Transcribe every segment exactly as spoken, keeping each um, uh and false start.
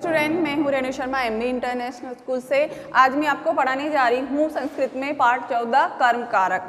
Student, मैं हूँ Renu Sharma M B international school से। आज मैं आपको पढ़ाने जा रही हूँ संस्कृत में पाठ चौदह कर्म कारक।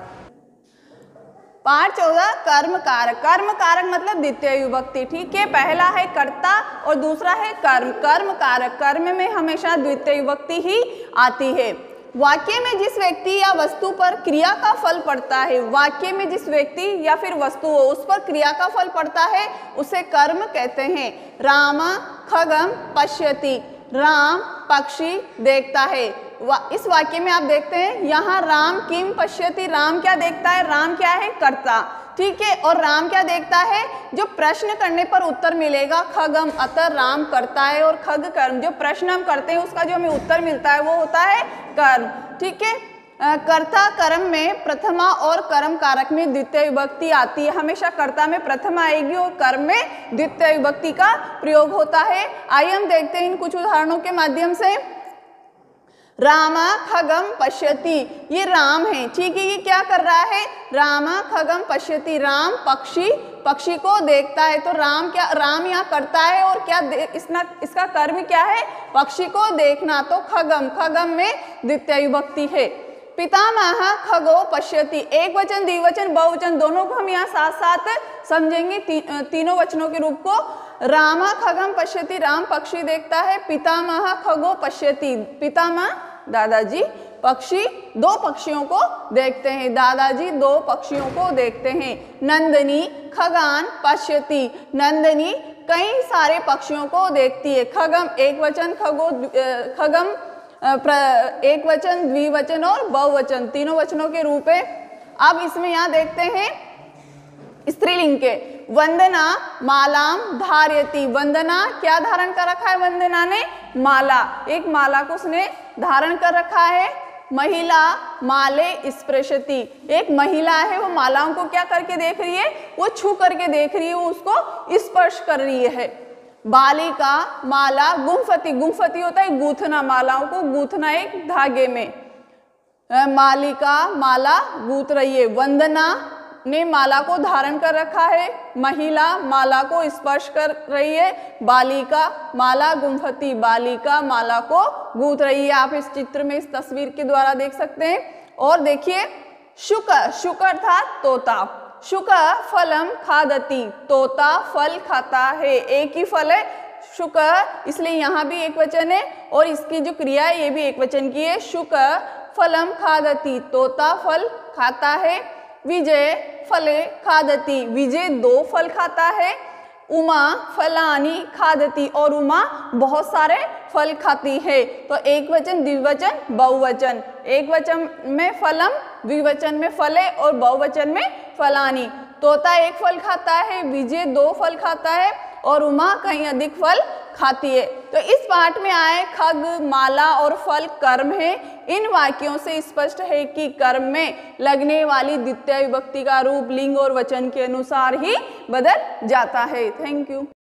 पाठ चौदह कर्म कारक। कर्म कारक मतलब द्वितीय विभक्ति, ठीक है। पहला है कर्ता और दूसरा है कर्म। कर्म कारक, कर्म में हमेशा द्वितीय विभक्ति ही आती है। वाक्य में जिस व्यक्ति या वस्तु पर क्रिया का फल पड़ता है, वाक्य में जिस व्यक्ति या फिर वस्तु हो उस पर क्रिया का फल पड़ता है उसे कर्म कहते हैं। राम खगम पश्यति, राम पक्षी देखता है। इस वाक्य में आप देखते हैं यहाँ राम किम पश्यति, राम क्या देखता है, राम क्या है, कर्ता, ठीक है। और राम क्या देखता है, जो प्रश्न करने पर उत्तर मिलेगा, खगम, अतः राम करता है और खग कर्म। जो प्रश्न हम करते हैं उसका जो हमें उत्तर मिलता है वो होता है कर्म, ठीक है। कर्ता कर्म में प्रथमा और कर्म कारक में द्वितीय विभक्ति आती है। हमेशा कर्ता में प्रथमा आएगी और कर्म में द्वितीय विभक्ति का प्रयोग होता है। आइए हम देखते हैं इन कुछ उदाहरणों के माध्यम से। राम खगम पश्यति, ये राम है, ठीक है। ये क्या कर रहा है, राम खगम पश्यति, राम पक्षी पक्षी को देखता है। तो राम क्या, राम यहाँ करता है और क्या इसना इसका कर्म क्या है, पक्षी को देखना। तो खगम, खगम में द्वितीय विभक्ति है। पितामह खगो पश्यति, एक वचन द्विवचन बहुवचन दोनों को हम यहाँ साथ साथ समझेंगे, ती, तीनों वचनों के रूप को। राम खगम पश्यति, राम पक्षी देखता है। पितामह खगो पश्यति, पितामह दादाजी, पक्षी दो पक्षियों को देखते हैं, दादाजी दो पक्षियों को देखते हैं। नंदनी खगान पश्यति, नंदनी कई सारे पक्षियों को देखती है। खगम एक वचन, खगो खगम एक वचन, द्विवचन और बहुवचन तीनों वचनों के रूप है। अब इसमें यहाँ देखते हैं स्त्रीलिंग के। वंदना मालाम धार्यति, वंदना क्या धारण कर रखा है, वंदना ने माला, एक माला को उसने धारण कर रखा है। महिला माले स्पृशति, एक महिला है वो मालाओं को क्या करके देख रही है, वो छू करके देख रही है, वो उसको स्पर्श कर रही है। बालिका माला गुम्फति, गुम्फति होता है गूथना, मालाओं को गूथना एक धागे में। मालिका माला गूथ रही है। वंदना ने माला को धारण कर रखा है, महिला माला को स्पर्श कर रही है। बालिका माला गुम्फति, बालिका माला को गूंथ रही है। आप इस चित्र में इस तस्वीर के द्वारा देख सकते हैं। और देखिए शुक, शुक अर्थात तोता, शुक फलम खादति, तोता फल खाता है। एक ही फल है शुक, इसलिए यहाँ भी एक वचन है और इसकी जो क्रिया है ये भी एक वचन की है। शुक फलम खादति, तोता फल खाता है। विजय फले खादति, विजय दो फल खाता है। उमा फलानी खादति, और उमा बहुत सारे फल खाती है। तो एक वचन द्विवचन बहुवचन, एक वचन में फलम, द्विवचन में फले और बहुवचन में फलानी। तोता एक फल खाता है, विजय दो फल खाता है और उमा कहीं अधिक फल खाती है। तो इस पाठ में आए खग, माला और फल कर्म है। इन वाक्यों से स्पष्ट है कि कर्म में लगने वाली द्वितीय विभक्ति का रूप लिंग और वचन के अनुसार ही बदल जाता है। Thank you.